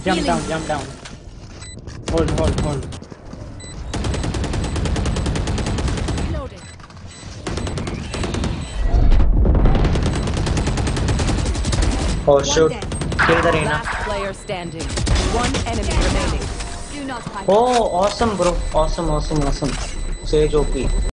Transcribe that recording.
Jump down, jump down. Hold, hold, hold. Reloading. Oh shoot. Kill the Reina. Last player standing. One enemy remaining. Do not fight. Oh, awesome bro. Awesome, awesome, awesome. Sage OP.